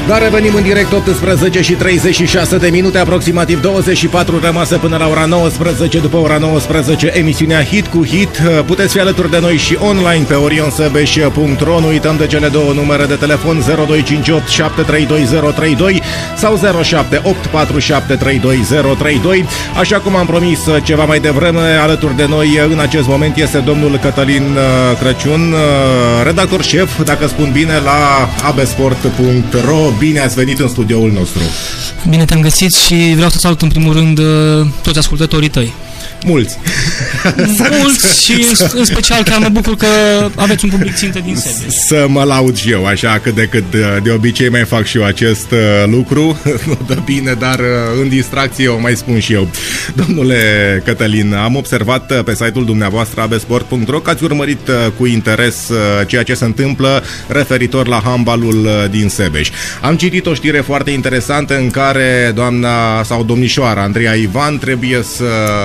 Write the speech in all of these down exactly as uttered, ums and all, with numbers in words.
Dar revenim în direct, optsprezece și treizeci și șase de minute, aproximativ douăzeci și patru rămase până la ora nouăsprezece. După ora nouăsprezece, emisiunea Hit cu Hit. Puteți fi alături de noi și online pe orion sebeș punct ro. Nu uităm de cele două numere de telefon zero doi cinci opt șapte trei doi zero trei doi sau zero șapte opt patru șapte trei doi zero trei doi. Așa cum am promis ceva mai devreme, alături de noi în acest moment este domnul Cătălin Crăciun, redactor șef, dacă spun bine, la abesport punct ro. Bine ați venit în studioul nostru. Bine te-am găsit și vreau să salut în primul rând toți ascultătorii tăi. Mulți. Mulți și în, în special chiar mă bucur că aveți un public țintă din Sebeș. Să mă laud și eu, așa cât de cât de obicei mai fac și eu acest uh, lucru. Nu dă bine, dar uh, în distracție o mai spun și eu. Domnule Cătălin, am observat pe site-ul dumneavoastră abesport punct ro că ați urmărit uh, cu interes uh, ceea ce se întâmplă referitor la handbalul uh, din Sebeș. Am citit o știre foarte interesantă în care doamna sau domnișoara Andreea Ivan trebuie să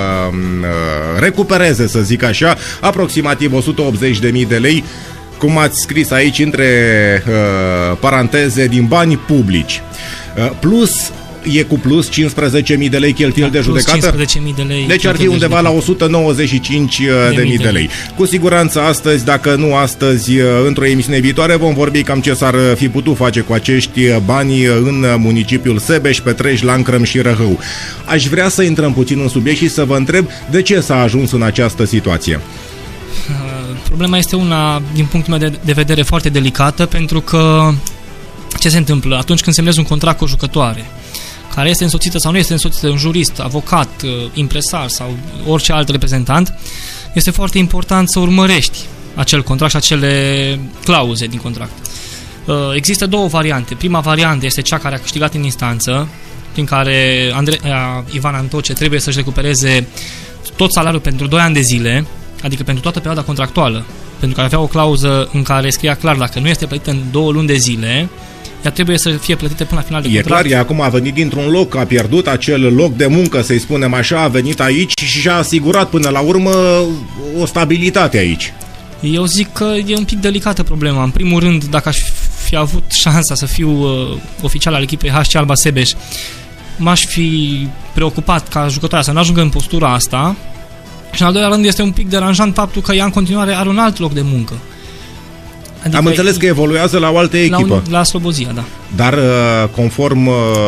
recupereze, să zic așa, aproximativ o sută optzeci de mii de lei, cum ați scris aici între uh, paranteze, din bani publici. Uh, plus, e cu plus cincisprezece mii de lei cheltuieli da, de judecată? cincisprezece mii de lei. Deci ar fi undeva la o sută nouăză și cinci de mii de lei. Cu siguranță astăzi, dacă nu astăzi, într-o emisiune viitoare, vom vorbi cam ce s-ar fi putut face cu acești bani în municipiul Sebeș, Petrești, Lancrăm și Răhău. Aș vrea să intrăm puțin în subiect și să vă întreb de ce s-a ajuns în această situație. Problema este una, din punctul meu de vedere, foarte delicată, pentru că ce se întâmplă? Atunci când semnezi un contract cu o jucătoare care este însoțită sau nu este însoțită, un jurist, avocat, impresar sau orice alt reprezentant, este foarte important să urmărești acel contract și acele clauze din contract. Există două variante. Prima variantă este cea care a câștigat în instanță, prin care Andreea Ivan Antoce trebuie să-și recupereze tot salariul pentru doi ani de zile, adică pentru toată perioada contractuală, pentru că avea o clauză în care scria clar, dacă nu este plătită în două luni de zile, ea trebuie să fie plătită până la final de e contract. E clar, ea acum a venit dintr-un loc, a pierdut acel loc de muncă, să-i spunem așa, a venit aici și și-a asigurat până la urmă o stabilitate aici. Eu zic că e un pic delicată problema. În primul rând, dacă aș fi avut șansa să fiu uh, oficial al echipei H C Alba Sebeș, m-aș fi preocupat ca jucătoarea să nu ajungă în postura asta. Și în al doilea rând este un pic deranjant faptul că ea în continuare are un alt loc de muncă. Adică am înțeles că evoluează la o altă echipă. La, un, la Slobozia, da. Dar conform,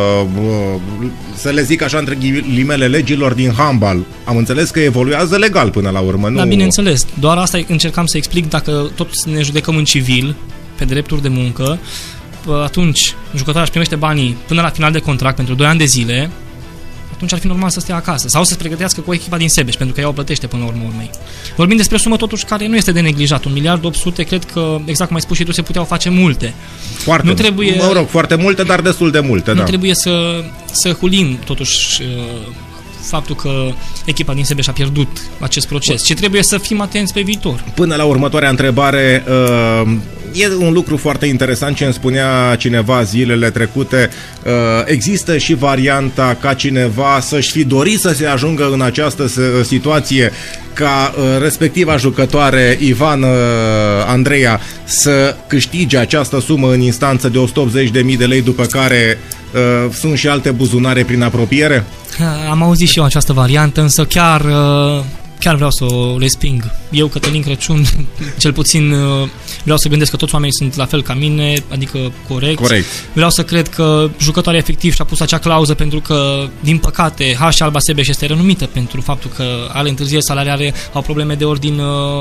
să le zic așa, între ghilimele, legilor din handbal, am înțeles că evoluează legal până la urmă. Nu... Da, bineînțeles. Doar asta încercam să explic. Dacă tot ne judecăm în civil, pe drepturi de muncă, atunci jucătoarea își primește banii până la final de contract pentru doi ani de zile, atunci ar fi normal să stea acasă sau să se pregătească cu echipa din Sebeș, pentru că ea o plătește până la urmă urmei. Vorbim despre o sumă totuși care nu este de neglijat. un miliard opt sute, cred că, exact cum ai spus și tu, se puteau face multe. Foarte, nu trebuie, mă rog, foarte multe, dar destul de multe. Nu da. trebuie să, să hulim totuși faptul că echipa din Sebeș a pierdut acest proces, ci trebuie să fim atenți pe viitor. Până la următoarea întrebare, e un lucru foarte interesant ce îmi spunea cineva zilele trecute. Există și varianta ca cineva să-și fi dorit să se ajungă în această situație, ca respectiva jucătoare Ivan Andreea să câștige această sumă în instanță de o sută optzeci de mii de lei, după care uh, sunt și alte buzunare prin apropiere? Am auzit și eu această variantă, însă chiar, chiar vreau să o resping. Eu, Cătălin Crăciun, cel puțin vreau să gândesc că toți oamenii sunt la fel ca mine, adică corect. Corect. Vreau să cred că jucătoarea efectiv și-a pus acea clauză pentru că, din păcate, H C Alba Sebeș este renumită pentru faptul că are întârzieri salariare, au probleme de ordin...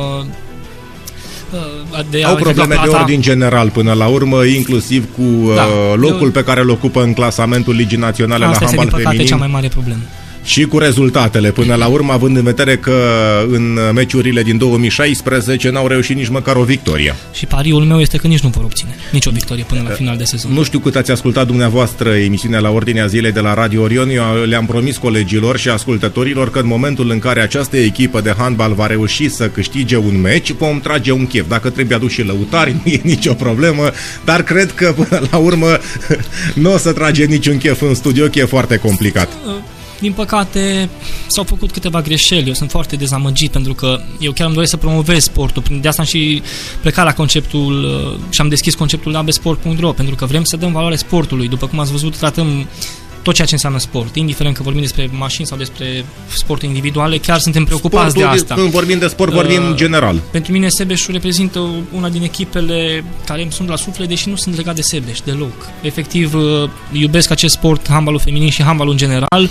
De au probleme de ordin general până la urmă, inclusiv cu da, locul eu... pe care îl ocupă în clasamentul Ligii Naționale Asta la handbal feminin. Asta este, din păcate, cea mai mare problemă. Și cu rezultatele până la urmă, având în vedere că în meciurile din două mii șaisprezece n-au reușit nici măcar o victorie. Și pariul meu este că nici nu vor obține nici o victorie până la final de sezon. Nu știu cât ați ascultat dumneavoastră emisiunea La Ordinea Zilei de la Radio Orion. Eu le-am promis colegilor și ascultătorilor că în momentul în care această echipă de handbal va reuși să câștige un meci, vom trage un chef. Dacă trebuie aduși și lăutari, nu e nicio problemă, dar cred că până la urmă nu o să trage niciun chef în studio, că e foarte complicat. din păcate, s-au făcut câteva greșeli. Eu sunt foarte dezamăgit pentru că eu chiar îmi doresc să promovez sportul. De asta am și plecat la conceptul și am deschis conceptul abesport punct ro, pentru că vrem să dăm valoare sportului. După cum ați văzut, tratăm tot ceea ce înseamnă sport, indiferent că vorbim despre mașini sau despre sporturi individuale, chiar suntem preocupați Sportul, de asta. Când vorbim de sport, vorbim uh, general. Pentru mine Sebeșul reprezintă una din echipele care îmi sunt la suflet, deși nu sunt legat de Sebeș deloc. Efectiv, uh, iubesc acest sport, handbalul feminin și handbalul în general,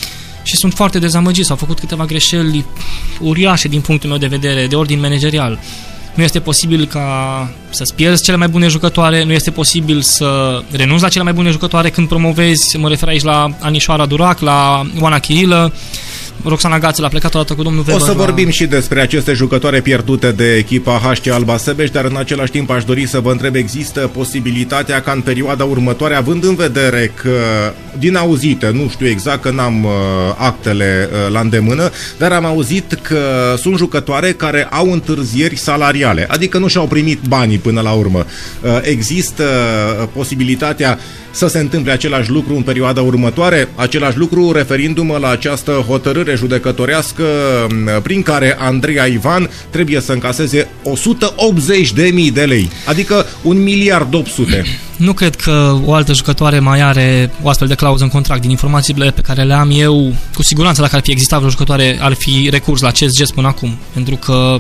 și sunt foarte dezamăgit. S-au făcut câteva greșeli uriașe din punctul meu de vedere, de ordin managerial. Nu este posibil ca să-ți pierzi cele mai bune jucătoare, nu este posibil să renunți la cele mai bune jucătoare când promovezi, mă refer aici la Anișoara Durac, la Oana Chirilă, Roxana Gață a plecat odată cu domnul Weber. O să la... vorbim și despre aceste jucătoare pierdute de echipa H C Alba Sebeș, dar în același timp aș dori să vă întreb, există posibilitatea ca în perioada următoare, având în vedere că, din auzite, nu știu exact că n-am uh, actele uh, la îndemână, dar am auzit că sunt jucătoare care au întârzieri salariale, adică nu și-au primit banii până la urmă. Uh, există posibilitatea să se întâmple același lucru în perioada următoare, același lucru referindu-mă la această hotărâre judecătorească prin care Andreea Ivan trebuie să încaseze o sută optzeci de mii de lei, adică un miliard opt sute. Nu cred că o altă jucătoare mai are o astfel de clauză în contract. Din informațiile pe care le am eu, cu siguranță dacă ar fi existat vreo jucătoare, ar fi recurs la acest gest până acum, pentru că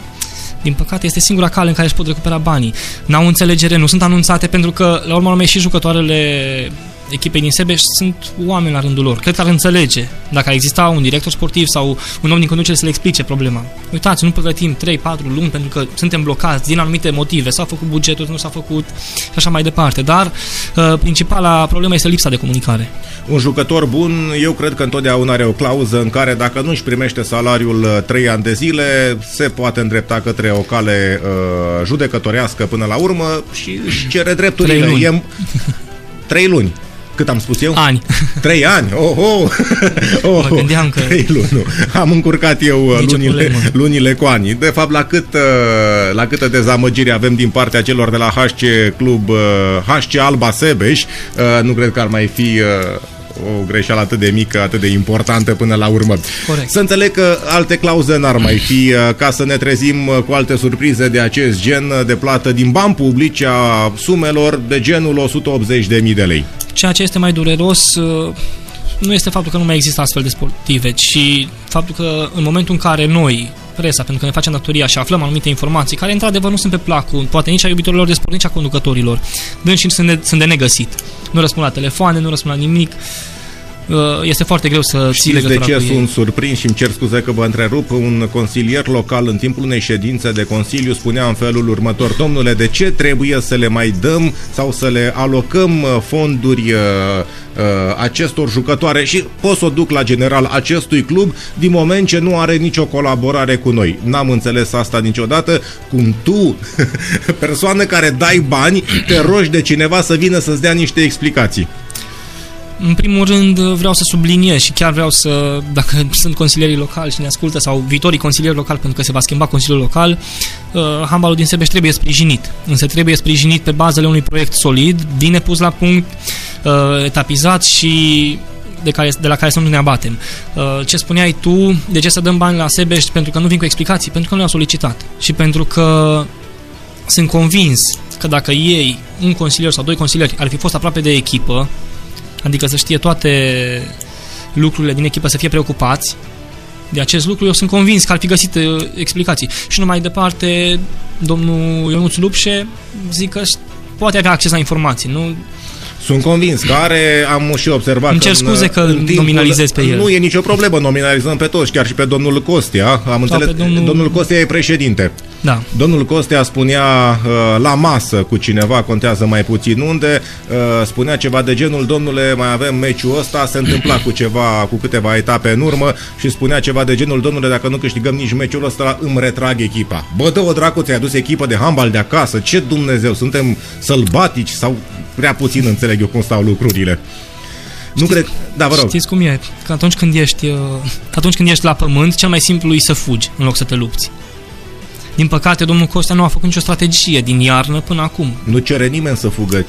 din păcate, este singura cale în care își pot recupera banii. N-au înțelegere, nu sunt anunțate, pentru că, la urmă urmei, și jucătoarele echipei din Sebeș sunt oameni la rândul lor. Cred că ar înțelege dacă ar exista un director sportiv sau un om din conducere să le explice problema. Uitați, nu pregătim trei patru luni pentru că suntem blocați din anumite motive. S-a făcut bugetul, nu s-a făcut și așa mai departe. Dar uh, principala problemă este lipsa de comunicare. Un jucător bun, eu cred că întotdeauna are o clauză în care dacă nu își primește salariul trei ani de zile, se poate îndrepta către o cale uh, judecătorească până la urmă și își cere drepturile. Trei luni. E... Trei luni. Cât am spus eu? Ani. Trei ani? Oh, oh. oh, mă gândeam că... Trei luni, nu. Am încurcat eu lunile, lunile cu ani. De fapt, la, cât, la câtă dezamăgire avem din partea celor de la H C Club, H C Alba Sebeș, nu cred că ar mai fi o greșeală atât de mică, atât de importantă până la urmă. Corect. Să înțeleg că alte clauze n-ar mai fi, ca să ne trezim cu alte surprize de acest gen de plată din bani publici a sumelor de genul o sută optzeci de mii de lei. Ceea ce este mai dureros nu este faptul că nu mai există astfel de sportive, ci faptul că în momentul în care noi, presa, pentru că ne facem datoria și aflăm anumite informații care într-adevăr nu sunt pe placul, poate nici a iubitorilor de sport, nici a conducătorilor, dânsi sunt de, sunt de negăsit. Nu răspund la telefoane, nu răspund la nimic. Este foarte greu să ții legătura de ce cu ei. Sunt surprins și îmi cer scuze că vă întrerup. Un consilier local în timpul unei ședințe de consiliu spunea în felul următor: domnule, de ce trebuie să le mai dăm sau să le alocăm fonduri uh, uh, acestor jucătoare și pot să o duc la general acestui club din moment ce nu are nicio colaborare cu noi. N-am înțeles asta niciodată, cum tu, persoană care dai bani, te rogi de cineva să vină să-ți dea niște explicații. În primul rând vreau să subliniez și chiar vreau să, dacă sunt consilierii locali și ne ascultă sau viitorii consilieri locali, pentru că se va schimba consiliul local, uh, handbalul din Sebeș trebuie sprijinit. Însă trebuie sprijinit pe bazele unui proiect solid, bine pus la punct, uh, etapizat și de, care, de la care să nu ne abatem. Uh, ce spuneai tu, de ce să dăm bani la Sebeș? Pentru că nu vin cu explicații, pentru că nu le-au solicitat și pentru că sunt convins că dacă ei, un consilier sau doi consilieri, ar fi fost aproape de echipă, adică să știe toate lucrurile din echipă, să fie preocupați de acest lucru, eu sunt convins că ar fi găsit explicații. Și numai departe, domnul Ionuț Lupșe, zic că poate avea acces la informații, nu? Sunt convins că are, am și observat. Îmi cer scuze că în timpul, nominalizez pe el. Nu e nicio problemă, nominalizăm pe toți, chiar și pe domnul Costea. Am înțeles, domnul... domnul Costea e președinte. Da. Domnul Costea spunea uh, la masă cu cineva, contează mai puțin unde, uh, spunea ceva de genul: domnule, mai avem meciul ăsta, se întâmpla cu ceva, cu câteva etape în urmă și spunea ceva de genul: domnule, dacă nu câștigăm nici meciul ăsta, îmi retrag echipa. Bă, dă-o dracu, ți-ai adus echipă de handbal de acasă, ce Dumnezeu, suntem sălbatici sau prea puțin înțeleg eu cum stau lucrurile. Nu știți, cred... Da, vă rog. Știți cum e? Că atunci când ești, atunci când ești la pământ, cel mai simplu e să fugi în loc să te lupți. Din păcate, domnul Costea nu a făcut nicio strategie din iarnă până acum. Nu cere nimeni să fugă.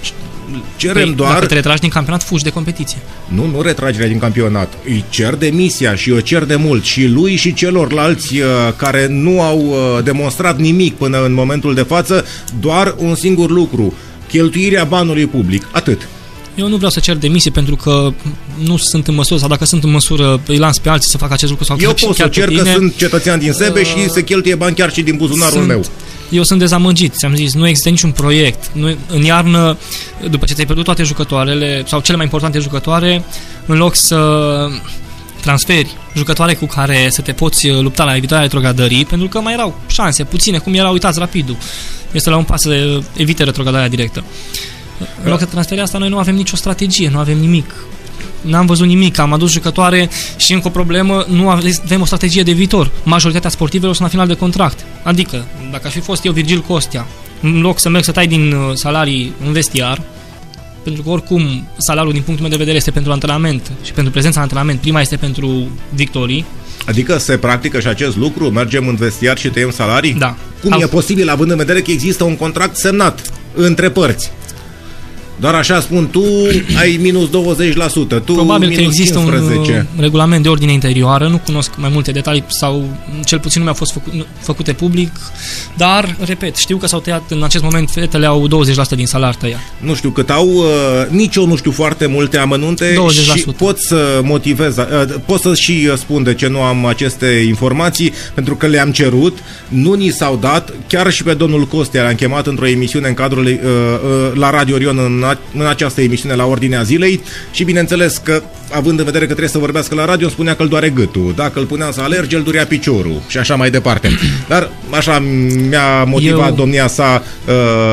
Cerem păi, doar... Dacă te retragi din campionat, fugi de competiție. Nu, nu retragerea din campionat. Îi cer demisia și o cer de mult. Și lui și celorlalți uh, care nu au uh, demonstrat nimic până în momentul de față, doar un singur lucru. Cheltuirea banului public. Atât. Eu nu vreau să cer demisie pentru că nu sunt în măsură, sau dacă sunt în măsură, îi lans pe alții să facă acest lucru. Sau Eu pot să cer că sunt cetățean din Sebeș uh, și se cheltuie bani chiar și din buzunarul sunt, meu. Eu sunt dezamăgit, ți-am zis, nu există niciun proiect. Nu, în iarnă, după ce ți-ai pierdut toate jucătoarele, sau cele mai importante jucătoare, în loc să transferi jucătoare cu care să te poți lupta la evitarea retrogradării, pentru că mai erau șanse puține, cum era, uitați, Rapidul. Este la un pas să evite retrogradarea directă. În loc să transferi asta, noi nu avem nicio strategie, nu avem nimic. N-am văzut nimic, am adus jucătoare și încă o problemă, nu avem o strategie de viitor. Majoritatea sportivelor sunt la final de contract. Adică, dacă aș fi fost eu Virgil Costea, în loc să merg să tai din salarii în vestiar, pentru că oricum salariul din punctul meu de vedere este pentru antrenament și pentru prezența în antrenament, prima este pentru victorii. Adică se practică și acest lucru? Mergem în vestiar și tăiem salarii? Da. Cum Al... e posibil, având în vedere că există un contract semnat între părți? Doar așa spun, tu ai minus douăzeci la sută, tu probabil minus că există cincisprezece la sută. Un regulament de ordine interioară, nu cunosc mai multe detalii sau cel puțin nu mi-au fost făcu- făcute public, dar, repet, știu că s-au tăiat în acest moment, fetele au douăzeci la sută din salar tăiat. Nu știu cât au, uh, nici eu nu știu foarte multe amănunte douăzeci la sută. Și pot să motivez, uh, pot să și spun de ce nu am aceste informații, pentru că le-am cerut, nu ni s-au dat, chiar și pe domnul Costea l-am chemat într-o emisiune în cadrul uh, uh, la Radio Orion în în această emisiune la ordinea zilei și bineînțeles că, având în vedere că trebuie să vorbească la radio, îmi spunea că îl doare gâtul. Dacă îl punea să alerge, îl durea piciorul și așa mai departe. Dar așa mi-a motivat Eu... domnia sa uh,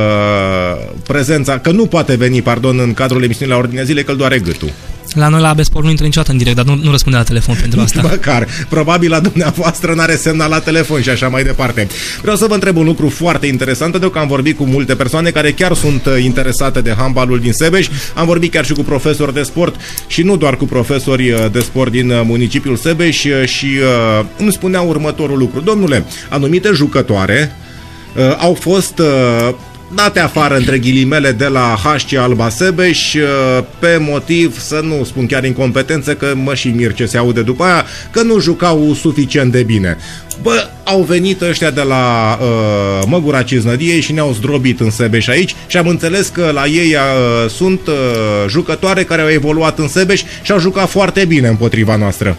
prezența, că nu poate veni, pardon, în cadrul emisiunii la ordinea zilei, că îl doare gâtul. La noi la Abesport nu intră niciodată în direct, dar nu, nu răspunde la telefon pentru asta. Măcar. Probabil la dumneavoastră n-are semnal la telefon și așa mai departe. Vreau să vă întreb un lucru foarte interesant, pentru că am vorbit cu multe persoane care chiar sunt interesate de handbalul din Sebeș. Am vorbit chiar și cu profesori de sport și nu doar cu profesori de sport din municipiul Sebeș și uh, îmi spuneau următorul lucru. Domnule, anumite jucătoare uh, au fost... Uh, date afară, între ghilimele, de la H C Alba Sebeș pe motiv, să nu spun chiar incompetență, că mă și mir ce se aude după aia, că nu jucau suficient de bine. Bă, au venit ăștia de la uh, Măgura Ciznădiei și ne-au zdrobit în Sebeș aici și am înțeles că la ei uh, sunt uh, jucătoare care au evoluat în Sebeș și au jucat foarte bine împotriva noastră.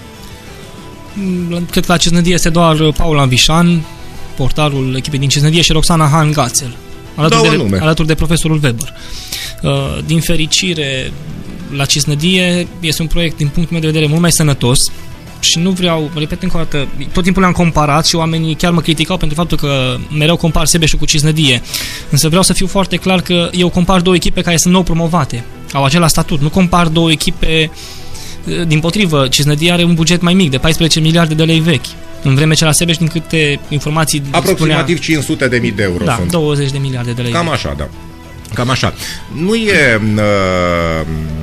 Cred că la Ciznădie este doar Paula Vișan, portarul echipei din Ciznădie, și Roxana Han-Gațel. Alături de, alături de profesorul Weber. Uh, din fericire, la Cisnădie este un proiect, din punctul meu de vedere, mult mai sănătos și nu vreau, repet încă o dată, tot timpul le-am comparat și oamenii chiar mă criticau pentru faptul că mereu compar Sebeșul cu Cisnădie. Însă vreau să fiu foarte clar că eu compar două echipe care sunt nou promovate, au același statut, nu compar două echipe. Dimpotrivă, Cisnădie are un buget mai mic, de paisprezece miliarde de lei vechi. În vreme ce la Sebeș, din câte informații aproximativ spunea, cinci sute de mii de euro da, sunt. douăzeci de miliarde de lei. Cam așa, da. Cam așa. Nu e... Uh,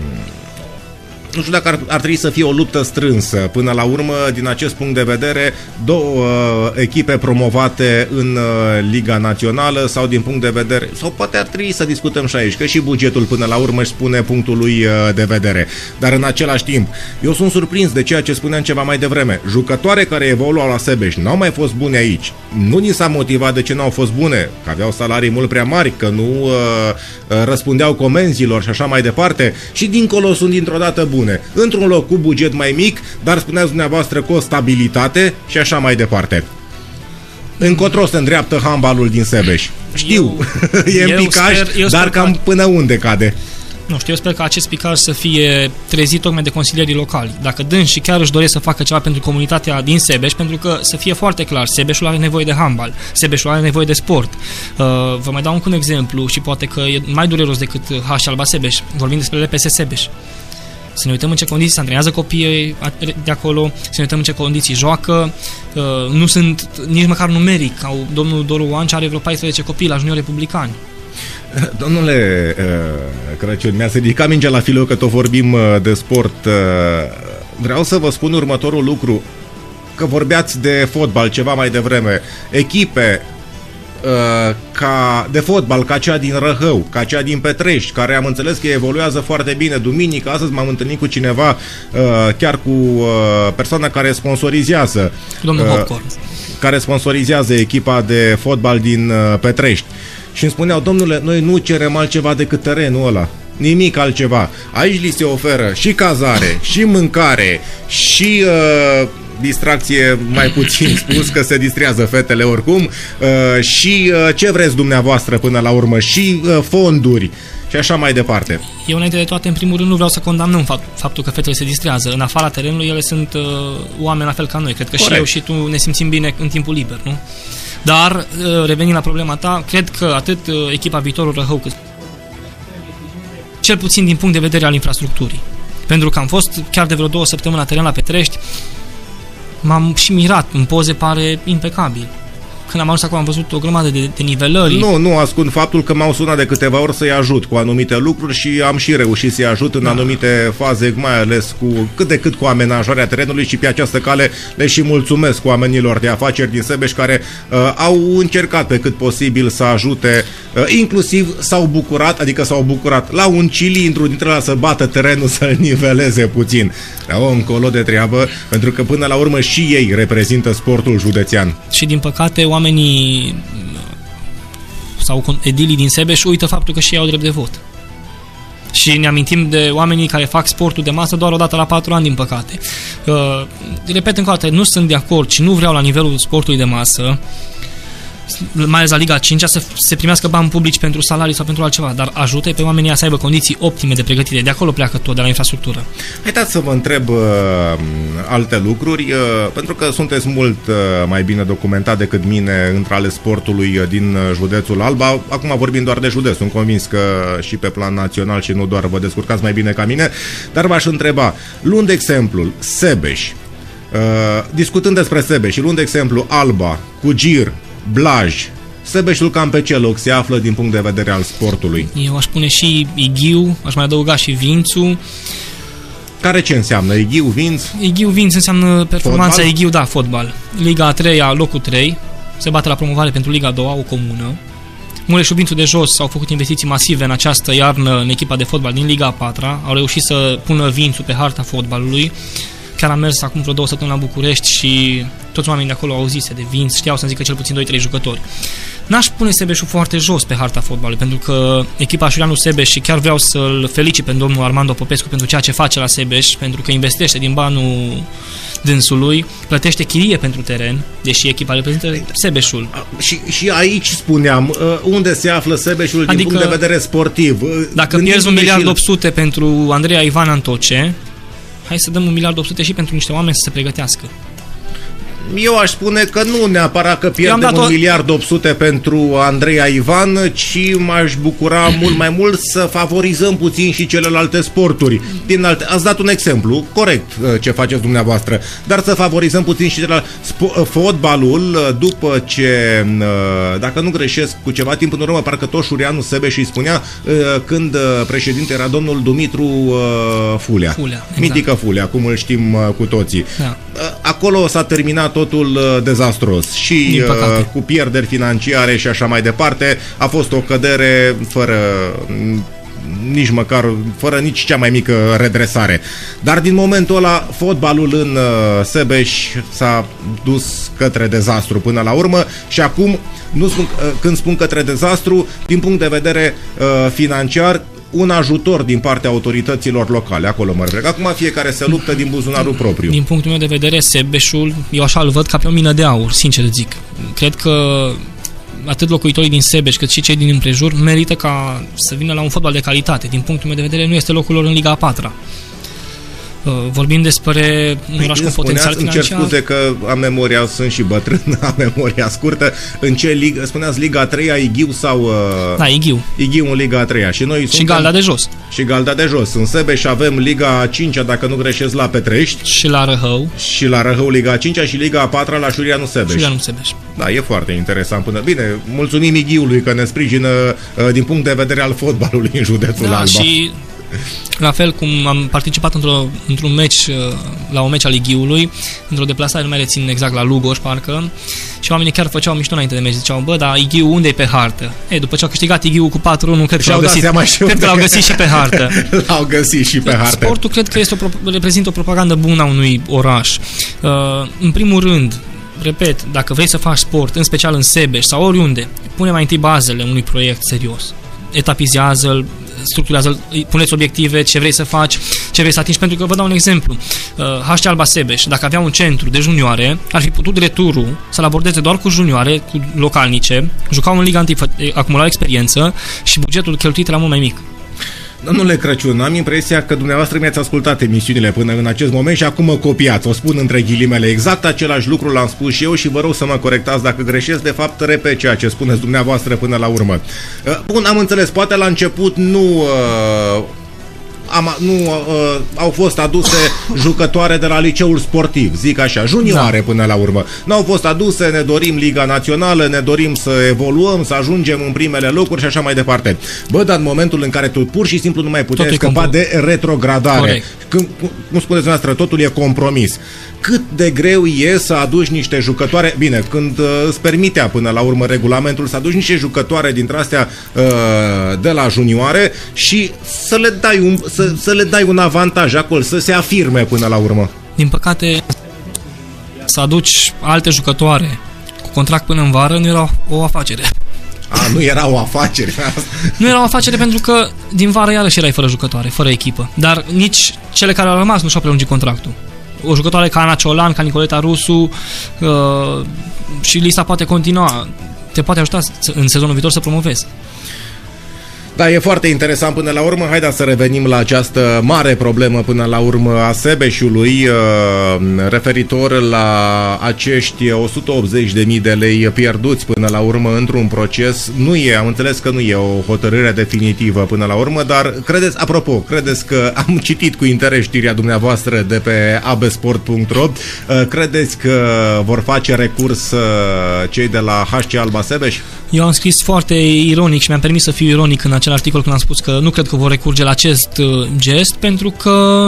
nu știu dacă ar, ar trebui să fie o luptă strânsă. Până la urmă, din acest punct de vedere, două uh, echipe promovate în uh, Liga Națională sau din punct de vedere... Sau poate ar trebui să discutăm și aici, că și bugetul până la urmă își spune punctul lui uh, de vedere. Dar în același timp, eu sunt surprins de ceea ce spuneam ceva mai devreme. Jucătoare care evoluau la Sebeș n-au mai fost bune aici. Nu ni s-a motivat de ce n-au fost bune, că aveau salarii mult prea mari, că nu uh, uh, răspundeau comenzilor și așa mai departe. Și dincolo sunt dintr-o dată bune. Într-un loc cu buget mai mic, dar spuneați dumneavoastră cu o stabilitate și așa mai departe. Încotro se îndreaptă handbalul din Sebeș. Știu, eu, e în picaj, sper, dar cam că... până unde cade? Nu știu, eu sper că acest picaj să fie trezit tocmai de consilierii locali. Dacă dâns și chiar își doresc să facă ceva pentru comunitatea din Sebeș, pentru că, să fie foarte clar, Sebeșul are nevoie de handbal, Sebeșul are nevoie de sport. Uh, vă mai dau încă un exemplu și poate că e mai dureros decât H C Alba Sebeș. Vorbim despre L P S Sebeș. Să ne uităm în ce condiții se antrenează copiii de acolo, să ne uităm în ce condiții joacă. Uh, nu sunt nici măcar numeric. Au, domnul Doru Oancea are vreo paisprezece copii la juniori republicani. Domnule uh, Crăciun, mi-a ridicat mingea la fileu că tot vorbim uh, de sport. Uh, vreau să vă spun următorul lucru, că vorbeați de fotbal ceva mai devreme. Echipe ca de fotbal, ca cea din Răhău, ca cea din Petrești, care am înțeles că evoluează foarte bine. Duminică, astăzi m-am întâlnit cu cineva, chiar cu persoana care sponsorizează domnul Hopcorn, care sponsorizează echipa de fotbal din Petrești. Și îmi spuneau, domnule, noi nu cerem altceva decât terenul ăla. Nimic altceva. Aici li se oferă și cazare, și mâncare, și uh, distracție, mai puțin spus, că se distrează fetele oricum, uh, și uh, ce vreți dumneavoastră până la urmă, și uh, fonduri și așa mai departe. Eu, înainte de toate, în primul rând, nu vreau să condamnăm fapt, faptul că fetele se distrează. În afara terenului, ele sunt uh, oameni la fel ca noi. Cred că Corect. Și eu și tu ne simțim bine în timpul liber, nu? Dar, uh, revenind la problema ta, cred că atât uh, echipa Viitorul Răhău, cât cel puțin din punct de vedere al infrastructurii. Pentru că am fost chiar de vreo două săptămâni la teren la Petrești, m-am și mirat, în poze pare impecabil. Când am ajuns acolo am văzut o grămadă de, de nivelări. Nu, nu ascund faptul că m-au sunat de câteva ori să-i ajut cu anumite lucruri și am și reușit să-i ajut în da. anumite faze, mai ales cu cât de cât cu amenajarea terenului, și pe această cale le și mulțumesc oamenilor de afaceri din Sebeș care uh, au încercat pe cât posibil să ajute, uh, inclusiv s-au bucurat, adică s-au bucurat la un cilindru dintre ăla să bată terenul, să-l niveleze puțin. Dar o, încolo de treabă, pentru că până la urmă și ei reprezintă sportul județean. Și din păcate oamenii sau edilii din Sebeș uită faptul că și ei au drept de vot. Și ne amintim de oamenii care fac sportul de masă doar o dată la patru ani, din păcate. Uh, repet încă o dată, nu sunt de acord și nu vreau la nivelul sportului de masă, mai ales la Liga a cincea, să se primească bani publici pentru salarii sau pentru altceva, dar ajută pe oamenii să aibă condiții optime de pregătire. De acolo pleacă tot, de la infrastructură. Haideți să vă întreb uh, alte lucruri, uh, pentru că sunteți mult uh, mai bine documentat decât mine între ale sportului uh, din județul Alba. Acum vorbim doar de județ, sunt convins că și pe plan național și nu doar vă descurcați mai bine ca mine, dar v-aș întreba, luând exemplul Sebeș, uh, discutând despre Sebeș și luând exemplu Alba, Cugir, Blaj, Sebeșul cam pe ce loc se află din punct de vedere al sportului? Eu aș pune și Ighiu, aș mai adăuga și Vințu. Care ce înseamnă? Ighiu, Vinț? Ighiu, Vinț înseamnă performanța Ighiu, da, fotbal. Liga a treia, locul trei, se bate la promovare pentru Liga a doua, o comună. Mureșul Vințu de jos au făcut investiții masive în această iarnă în echipa de fotbal din Liga a patra, au reușit să pună Vințu pe harta fotbalului. Chiar am mers acum vreo două săptămâni la București și toți oamenii de acolo au auzise de Vinț, știau să-mi zică cel puțin doi trei jucători. N-aș pune Sebeșul foarte jos pe harta fotbalului, pentru că echipa Șureanu Sebeș, și chiar vreau să-l felicit pe domnul Armando Popescu pentru ceea ce face la Sebeș, pentru că investește din banul dânsului, plătește chirie pentru teren, deși echipa reprezintă Sebeșul. Și, și aici spuneam, unde se află Sebeșul adică, din punct de vedere sportiv? Dacă pierzi un miliard opt sute pentru Andreea Ivan Antoce, hai să dăm un miliard opt sute și pentru niște oameni să se pregătească. Eu aș spune că nu neapărat că pierdem un o... miliard opt sute pentru Andreea Ivan, ci m-aș bucura mult mai mult să favorizăm puțin și celelalte sporturi. Din alte... Ați dat un exemplu, corect ce faceți dumneavoastră, dar să favorizăm puțin și celelalte. Fotbalul, după ce, dacă nu greșesc, cu ceva timp în urmă, parcă tot Șureanu Sebeș îi spunea, când președinte era domnul Dumitru Fulea. Fulea, exact. Mitică Fulea, cum îl știm cu toții. Da. Acolo s-a terminat totul uh, dezastros și uh, cu pierderi financiare și așa mai departe. A fost o cădere fără nici măcar, fără nici cea mai mică redresare. Dar din momentul ăla, fotbalul în uh, Sebeș s-a dus către dezastru până la urmă și acum, nu spun, uh, când spun către dezastru, din punct de vedere uh, financiar, un ajutor din partea autorităților locale, acolo mă refer. Acum fiecare se luptă din buzunarul propriu. Din punctul meu de vedere, Sebeșul, eu așa îl văd ca pe o mină de aur, sincer zic. Cred că atât locuitorii din Sebeș, cât și cei din împrejur merită ca să vină la un fotbal de calitate. Din punctul meu de vedere, nu este locul lor în Liga a patra. Vorbim despre un oraș cu potențial financiar. Îmi cer scuze că am memoria, sunt și bătrân, am memoria scurtă. În ce ligă, spuneați Liga a treia, Ighiu sau... Da, Ighiu. Ighiu în Liga a treia. Și noi și suntem... Galda de jos. Și Galda de jos. În Sebeș avem Liga a cincea, dacă nu greșesc, la Petrești. Și la Răhău. Și la Răhău Liga a cincea și Liga a patra la Șureanu Sebeș. Șureanu Sebeș. Da, e foarte interesant până... Bine, mulțumim Ighiului că ne sprijină uh, din punct de vedere al fotbalului în județul da, Alba. Și La fel cum am participat într-o, într-un meci, la un meci al Ighiului, într-o deplasare, nu mai rețin exact, la Lugoj, parcă, și oamenii chiar făceau mișto înainte de meci, ziceau, bă, dar Ighiu unde e pe hartă? Ei, după ce au câștigat Ighiu cu patru unu, cred că l-au găsit, cred că l-au găsit și pe hartă. L-au găsit și pe hartă. Sportul cred că este o, reprezintă o propagandă bună a unui oraș. Uh, în primul rând, repet, dacă vrei să faci sport, în special în Sebeș sau oriunde, pune mai întâi bazele unui proiect serios. Etapizează-l, structurează-l, puneți obiective, ce vrei să faci, ce vrei să atingi, pentru că vă dau un exemplu. H C Alba Sebeș, dacă avea un centru de junioare, ar fi putut returul să-l abordeze doar cu junioare, cu localnice, jucau în Liga unu, acumulau experiență și bugetul cheltuit era mult mai mic. Domnule Crăciun, am impresia că dumneavoastră mi-ați ascultat emisiunile până în acest moment și acum mă copiați. O spun între ghilimele, exact același lucru l-am spus și eu și vă rog să mă corectați dacă greșesc. De fapt, repet ceea ce spuneți dumneavoastră până la urmă. Bun, am înțeles, poate la început nu... Uh, Am, nu uh, au fost aduse jucătoare de la liceul sportiv, zic așa, junioare, da, până la urmă. Nu au fost aduse, ne dorim Liga Națională, ne dorim să evoluăm, să ajungem în primele locuri și așa mai departe. Bă, dar în momentul în care tu pur și simplu nu mai puteai scăpa de retrogradare, când, cum spuneți noastră, totul e compromis. Cât de greu e să aduci niște jucătoare, bine, când uh, îți permitea până la urmă regulamentul să aduci niște jucătoare dintre astea uh, de la junioare și să le dai un, să, să le dai un avantaj acolo, să se afirme până la urmă. Din păcate, să aduci alte jucătoare cu contract până în vară nu era o afacere. A, nu era o afacere. Nu era o afacere pentru că din vară iarăși erai fără jucătoare, fără echipă. Dar nici cele care au rămas nu și-au prelungit contractul. O jucătoare ca Ana Ciolan, ca Nicoleta Rusu uh, și lista poate continua. Te poate ajuta în sezonul viitor să promovezi. Da, e foarte interesant până la urmă. Haideți să revenim la această mare problemă până la urmă a Sebeșului, referitor la acești o sută optzeci de mii de lei pierduți până la urmă într-un proces. Nu e, am înțeles că nu e o hotărâre definitivă până la urmă, dar credeți, apropo, credeți că am citit cu interes știrea dumneavoastră de pe abesport punct ro, credeți că vor face recurs cei de la H C Alba Sebeș? Eu am scris foarte ironic și mi-am permis să fiu ironic în acel articol când am spus că nu cred că vor recurge la acest uh, gest, pentru că,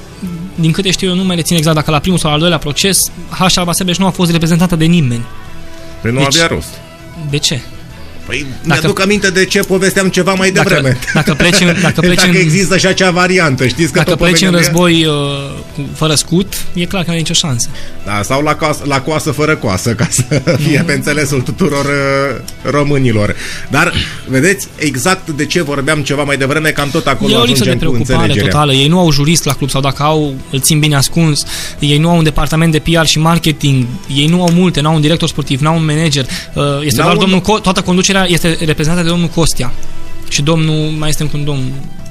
din câte știu eu, nu mai rețin exact dacă la primul sau al doilea proces H C Alba Sebeș nu a fost reprezentată de nimeni. Păi nu deci, avea rost. De ce? Păi mi-aduc aminte de ce povesteam ceva mai devreme. Dacă, dacă pleci în, dacă, pleci dacă în, există și acea variantă, știți că dacă pleci în război uh, fără scut, e clar că nu ai nicio șansă. Da, sau la, coasă, la coasă fără coasă, ca să fie mm. pe înțelesul tuturor uh, românilor. Dar, vedeți, exact de ce vorbeam ceva mai devreme, cam tot acolo ajungem cu înțelegerea. E o lipsă de preocupare totală. Ei nu au jurist la club, sau dacă au, îl țin bine ascuns. Ei nu au un departament de P R și marketing. Ei nu au multe, nu au un director sportiv, nu au un manager. Uh, este doar un... domnul Co- toată conducerea este reprezentată de domnul Costea și domnul, mai este un domn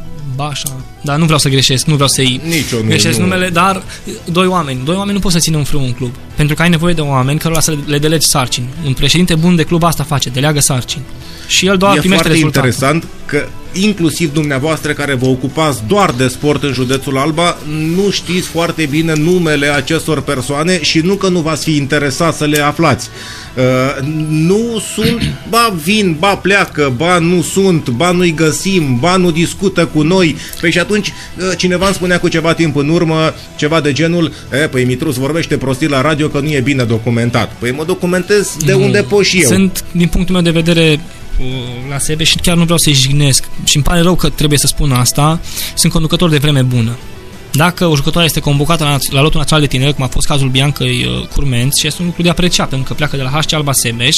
Bașa, dar nu vreau să greșesc, nu vreau să-i Nici greșesc nu. numele, dar doi oameni, doi oameni nu pot să țină în frâu un club, pentru că ai nevoie de oameni cărora să le delegi sarcini. Un președinte bun de club asta face, deleagă sarcini. Și el doar e primește rezultatul. E foarte interesant că inclusiv dumneavoastră care vă ocupați doar de sport în județul Alba, nu știți foarte bine numele acestor persoane și nu că nu v-ați fi interesat să le aflați. Uh, nu sunt, ba vin, ba pleacă, ba nu sunt, ba nu-i găsim, ba nu discută cu noi. Păi și atunci uh, cineva îmi spunea cu ceva timp în urmă, ceva de genul, e, păi Mitrus vorbește prostii la radio că nu e bine documentat. Păi mă documentez de nu, unde pot și eu. Sunt, din punctul meu de vedere, la Sebeș și chiar nu vreau să-i jignesc și îmi pare rău că trebuie să spun asta, sunt conducător de vreme bună. Dacă o jucătoare este convocată la, la lotul național de tineri, cum a fost cazul Biancăi uh, Curmenț, și este un lucru de apreciat, pentru că pleacă de la H C Alba Sebeș,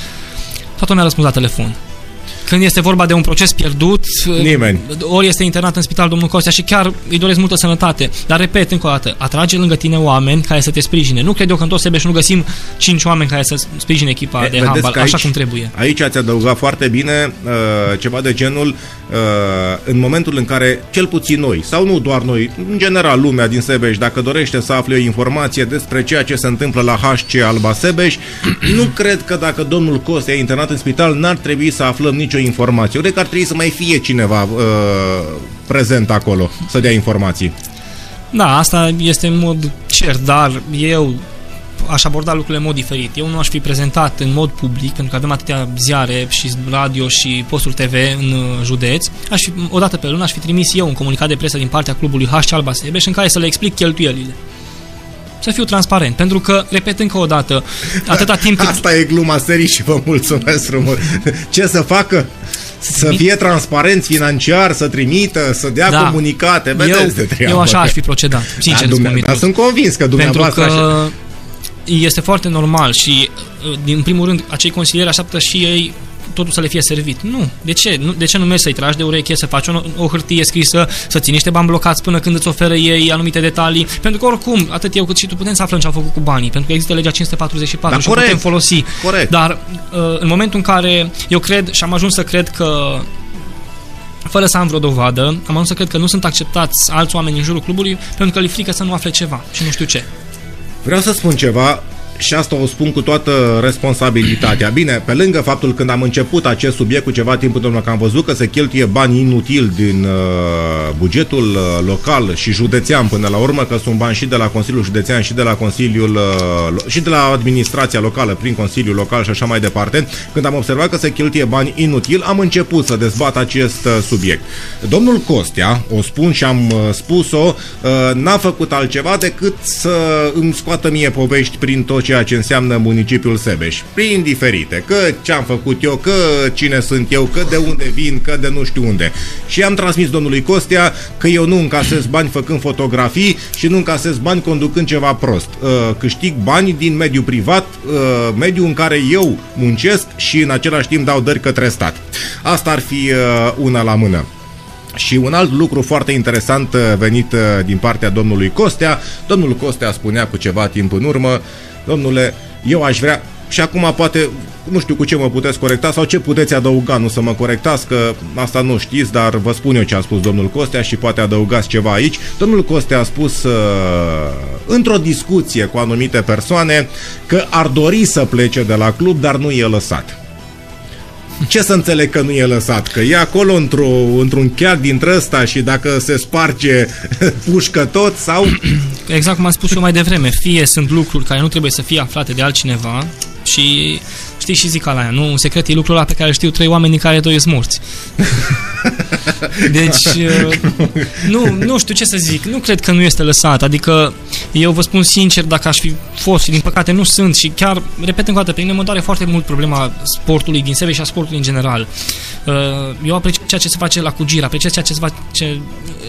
toată lumea a răspuns la telefon. Când este vorba de un proces pierdut, nimeni. Ori este internat în spital domnul Costea și chiar îi doresc multă sănătate. Dar repet încă o dată, atrage lângă tine oameni care să te sprijine. Nu cred eu că în tot Sebeș nu găsim cinci oameni care să sprijine echipa e, de handbal, așa aici, cum trebuie. Aici ați adăugat foarte bine uh, ceva de genul uh, în momentul în care, cel puțin noi, sau nu doar noi, în general lumea din Sebeș, dacă dorește să afle o informație despre ceea ce se întâmplă la H C Alba Sebeș, nu cred că dacă domnul Costea e internat în spital, n-ar trebui să aflăm nicio informație. Eu cred că ar trebui să mai fie cineva uh, prezent acolo, să dea informații. Da, asta este în mod cert, dar eu aș aborda lucrurile în mod diferit. Eu nu aș fi prezentat în mod public, pentru că avem atâtea ziare și radio și posturi T V în județ. Aș fi, odată pe lună aș fi trimis eu un comunicat de presă din partea clubului H C Alba Sebeș în care să le explic cheltuielile. Să fiu transparent, pentru că, repet încă o dată, atâta timp cât... Asta e gluma serii și vă mulțumesc frumos. Ce să facă? Să fie transparent financiar, să trimită, să dea da. comunicate. Vedeți de treabă. Eu așa aș fi procedat, sincer. Da, dar sunt convins că dumneavoastră pentru că așa... este foarte normal și, din primul rând, acei consilieri așteaptă și ei totul să le fie servit. Nu. De ce? Nu, de ce nu mergi să-i tragi de ureche, să faci o, o hârtie scrisă, să ții niște bani blocați până când îți oferă ei anumite detalii? Pentru că oricum, atât eu cât și tu putem să aflăm ce au făcut cu banii, pentru că există legea cinci sute patruzeci și patru da, și corect, o putem folosi. Corect. Dar în momentul în care eu cred și am ajuns să cred că, fără să am vreo dovadă, am ajuns să cred că nu sunt acceptați alți oameni în jurul clubului pentru că li frică să nu afle ceva și nu știu ce. Vreau să spun ceva și asta o spun cu toată responsabilitatea. Bine, pe lângă faptul când am început acest subiect cu ceva timp în urmă, că am văzut că se cheltuie bani inutil din uh, bugetul uh, local și județean până la urmă, că sunt bani și de la Consiliul Județean și de la Consiliul uh, și de la administrația locală prin Consiliul Local și așa mai departe, când am observat că se cheltuie bani inutil, am început să dezbat acest uh, subiect. Domnul Costea, o spun și am uh, spus-o, uh, n-a făcut altceva decât să îmi scoată mie povești prin tot ceea ce înseamnă municipiul Sebeș, prin diferite, că ce-am făcut eu, că cine sunt eu, că de unde vin, că de nu știu unde. Și am transmis domnului Costea că eu nu încasez bani făcând fotografii și nu încasez bani conducând ceva prost. Câștig bani din mediul privat, mediul în care eu muncesc și în același timp dau dări către stat. Asta ar fi una la mână. Și un alt lucru foarte interesant venit din partea domnului Costea. Domnul Costea spunea cu ceva timp în urmă: domnule, eu aș vrea, și acum poate, nu știu cu ce mă puteți corecta sau ce puteți adăuga, nu să mă corectați, că asta nu știți, dar vă spun eu ce a spus domnul Costea și poate adăugați ceva aici. Domnul Costea a spus uh, într-o discuție cu anumite persoane că ar dori să plece de la club, dar nu e lăsat. Ce să înțeleg că nu e lăsat? Că e acolo într-o, într-un cheac dintre ăsta și dacă se sparge pușcă tot sau... Exact cum am spus eu mai devreme, fie sunt lucruri care nu trebuie să fie aflate de altcineva și știi și zic ala aia, nu? Un secret e lucrul ăla pe care știu trei oameni din care doi sunt morți. Deci, nu, nu știu ce să zic, nu cred că nu este lăsat, adică eu vă spun sincer, dacă aș fi fost și din păcate nu sunt și chiar, repet încă o dată, pe mine mă doare foarte mult problema sportului din Sebeș și a sportului în general. Eu apreciez ceea ce se face la Cugir, apreciez ceea ce se face...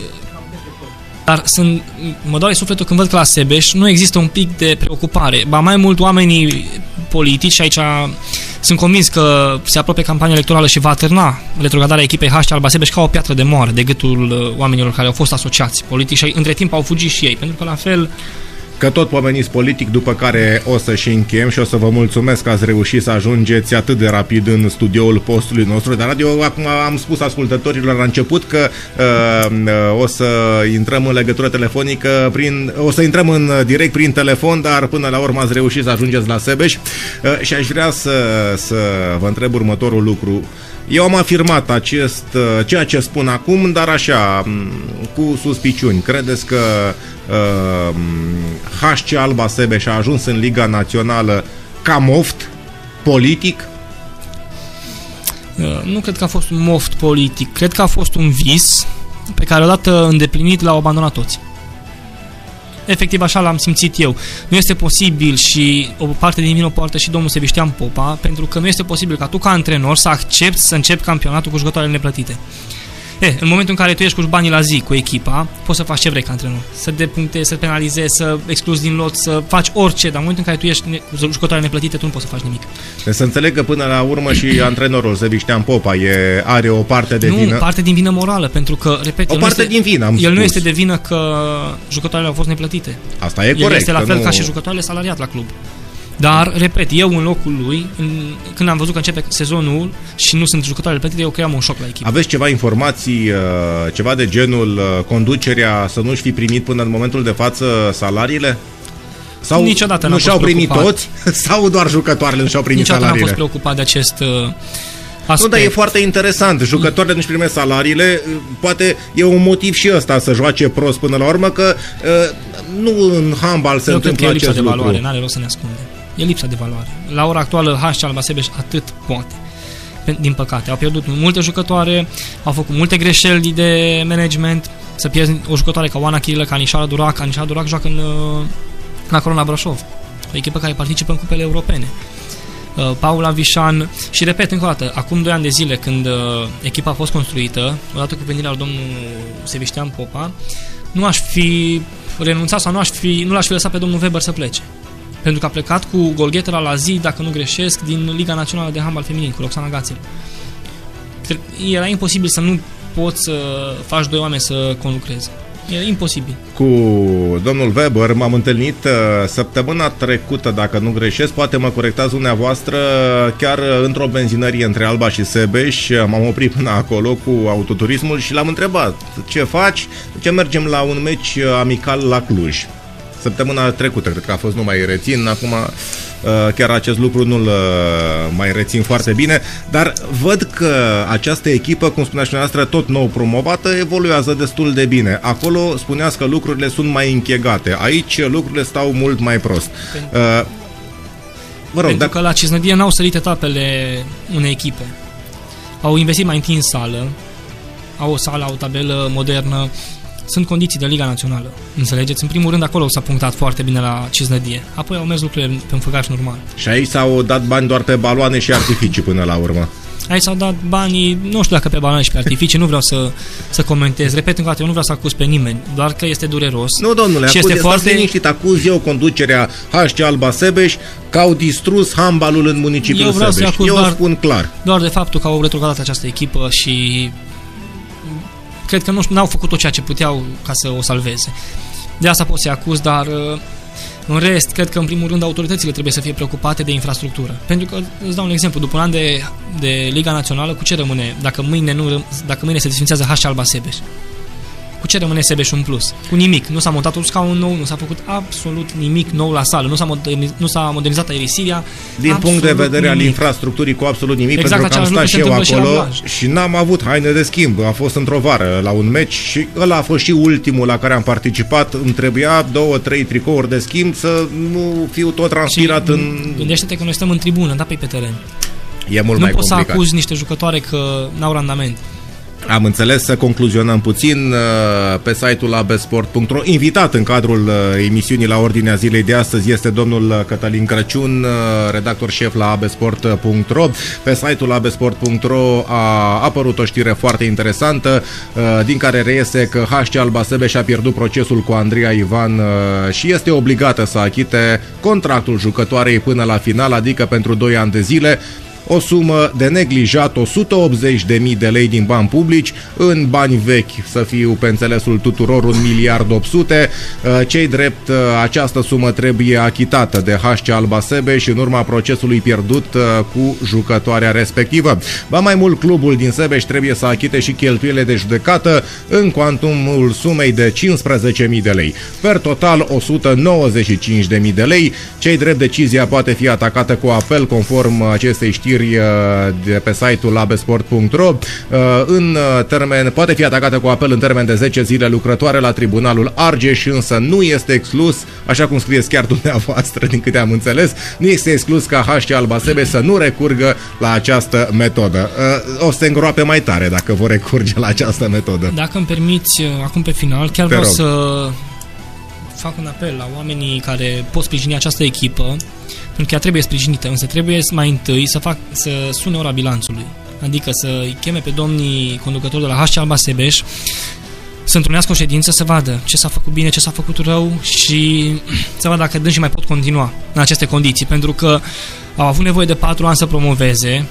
Dar sunt, mă doare sufletul când văd că la Sebeș nu există un pic de preocupare. Ba mai mult oamenii politici, și aici sunt convins că se apropie campania electorală și va atârna retrogradarea echipei H C Alba Sebeș ca o piatră de moară de gâtul oamenilor care au fost asociați politici și între timp au fugit și ei, pentru că la fel... Că tot pomeniți politic, după care o să și încheiem și o să vă mulțumesc că ați reușit să ajungeți atât de rapid în studioul postului nostru de radio. Acum am spus ascultătorilor la început că uh, o să intrăm în legătură telefonică, prin, o să intrăm în direct prin telefon, dar până la urmă ați reușit să ajungeți la Sebeș uh, și aș vrea să, să vă întreb următorul lucru. Eu am afirmat acest, ceea ce spun acum, dar așa, cu suspiciuni. Credeți că uh, H C Alba Sebeș a ajuns în Liga Națională ca moft politic? Uh, nu cred că a fost un moft politic. Cred că a fost un vis pe care odată îndeplinit l-au abandonat toți. Efectiv așa l-am simțit eu. Nu este posibil și o parte din mine o poartă și domnul Sebiștean Popa, pentru că nu este posibil ca tu ca antrenor să accepti să începi campionatul cu jucătoarele neplătite. E, în momentul în care tu ești cu banii la zi cu echipa, poți să faci ce vrei ca antrenor. Să depunctezi, să penalizezi, să excluzi din lot, să faci orice, dar în momentul în care tu ești cu jucătoarele neplătite, tu nu poți să faci nimic. Deci să înțeleg că până la urmă și antrenorul Sebiștean Popa e, are o parte de nu, vină. Nu, parte din vină morală, pentru că, repet, o el, parte nu este, din vină, am el spus. nu este de vină că jucătoarele au fost neplătite. Asta e el corect. este la fel nu... ca și jucătoarele salariat la club. Dar, repet, eu în locul lui, în, când am văzut că începe sezonul și nu sunt jucătoarele plătite, eu cream un șoc la echipă. Aveți ceva informații, ceva de genul conducerea să nu-și fi primit până în momentul de față salariile? Sau niciodată nu și-au primit toți? Sau doar jucătoarele nu și-au primit niciodată salariile? Niciodată n-am fost preocupat de acest, Nu, dar e foarte interesant. Jucătoarele nu-și primesc salariile. Poate e un motiv și ăsta să joace prost până la urmă, că uh, nu în handbal se Eu întâmplă cred că e lipsa acest de lucru. valoare, n-are rost să ne ascundem. E lipsa de valoare. La ora actuală, H C Alba Sebeș atât poate. Din păcate, au pierdut multe jucătoare, au făcut multe greșeli de management. Să pierzi o jucătoare ca Oana Chirilă, ca Anișara Durac. Anișara Durac joacă în, la Corona Brașov, o echipă care participă în cupele europene. Paula Vișan și repet încă o dată, acum doi ani de zile când echipa a fost construită, odată cu venirea lui domnul Seviștean Popa, nu aș fi renunțat sau nu, aș fi, nu l-aș fi lăsat pe domnul Weber să plece. Pentru că a plecat cu golghetera la zi, dacă nu greșesc, din Liga Națională de Handbal Feminin, cu Roxana Gațel. Era imposibil să nu poți să faci doi oameni să conlucreze. E imposibil. Cu domnul Weber m-am întâlnit uh, săptămâna trecută, dacă nu greșesc, poate mă corectați dumneavoastră, chiar într-o benzinărie între Alba și Sebeș. M-am oprit până acolo cu autoturismul și l-am întrebat: ce faci? Ce mergem la un meci amical la Cluj. Săptămâna trecută, cred că a fost, nu mai rețin, acum chiar acest lucru nu-l mai rețin foarte bine, dar văd că această echipă, cum spunea și noastră, tot nou promovată, evoluează destul de bine. Acolo spuneați că lucrurile sunt mai închegate, aici lucrurile stau mult mai prost. Pentru, uh, vă rog, pentru dacă... că la Cisnădie n-au sărit etapele unei echipe. Au investit mai întâi în sală, au o sală, au o tabelă modernă. Sunt condiții de Liga Națională, înțelegeți? În primul rând acolo s-a punctat foarte bine la Cisnădie. Apoi au mers lucrurile pe un făgaș normal. Și aici s-au dat bani doar pe baloane și artificii până la urmă. Aici s-au dat banii, nu știu dacă pe baloane și pe artificii, nu vreau să, să comentez. Repet încă o dată, eu nu vreau să acuz pe nimeni, doar că este dureros. Nu, domnule, și acuz, este foarte liniștit, acuz eu conducerea H C Alba Sebeș că au distrus handbalul în municipiul eu vreau Sebeș. Să eu doar, spun clar. Doar de faptul că au retrogradat această echipă și cred că nu au făcut tot ceea ce puteau ca să o salveze. De asta pot să-i acuz, dar în rest, cred că în primul rând autoritățile trebuie să fie preocupate de infrastructură. Pentru că, îți dau un exemplu, după un an de, de Liga Națională, cu ce rămâne dacă mâine, nu, dacă mâine se desfințează H C Alba Sebeș? Cu ce rămâne Sebeș în plus? Cu nimic. Nu s-a montat un scaun nou, nu s-a făcut absolut nimic nou la sală, nu s-a, moderniz, nu s-a modernizat aerisiria. Din punct de vedere nimic. Al infrastructurii, cu absolut nimic, exact, pentru că am stat și eu acolo și, și n-am avut haine de schimb. A fost într-o vară la un meci și ăla a fost și ultimul la care am participat. Îmi trebuia două, trei tricouri de schimb să nu fiu tot transpirat și în... Gândește-te că noi stăm în tribună, da, pe pe teren. E mult nu mai poți complicat. să acuzi niște jucătoare că n-au randament. Am înțeles, să concluzionăm puțin pe site-ul a b sport punct r o. Invitat în cadrul emisiunii la ordinea zilei de astăzi este domnul Cătălin Crăciun, redactor șef la a b sport punct r o. Pe site-ul a b sport punct r o a apărut o știre foarte interesantă, din care reiese că H C Alba Sebeș a pierdut procesul cu Andreea Ivan și este obligată să achite contractul jucătoarei până la final, adică pentru doi ani de zile. O sumă de neglijat, o sută optzeci de mii de lei din bani publici, în bani vechi, să fiu pe înțelesul tuturor, un miliard opt sute. Cei drept, această sumă trebuie achitată de H C Alba Sebeș în urma procesului pierdut cu jucătoarea respectivă. Ba mai mult, clubul din Sebeș trebuie să achite și cheltuielile de judecată în cuantumul sumei de cincisprezece mii de lei. Per total, o sută nouăzeci și cinci de mii de lei. Cei drept, decizia poate fi atacată cu apel conform acestei știri de pe site-ul a b sport punct r o. În termen, poate fi atacată cu apel în termen de zece zile lucrătoare la Tribunalul Argeș, însă nu este exclus, așa cum scrieți chiar dumneavoastră, din câte am înțeles, nu este exclus ca H C Alba Sebeș să nu recurgă la această metodă. O să se îngroape mai tare dacă vor recurge la această metodă. Dacă îmi permiți, acum pe final, chiar Te vreau rog. să fac un apel la oamenii care pot sprijini această echipă, pentru că ea trebuie sprijinită, însă trebuie mai întâi să, fac, să sune ora bilanțului, adică să îi cheme pe domnii conducători de la H C Alba Sebeș să întrunească o ședință, să vadă ce s-a făcut bine, ce s-a făcut rău și să vadă dacă dânsii mai pot continua în aceste condiții, pentru că au avut nevoie de patru ani să promoveze,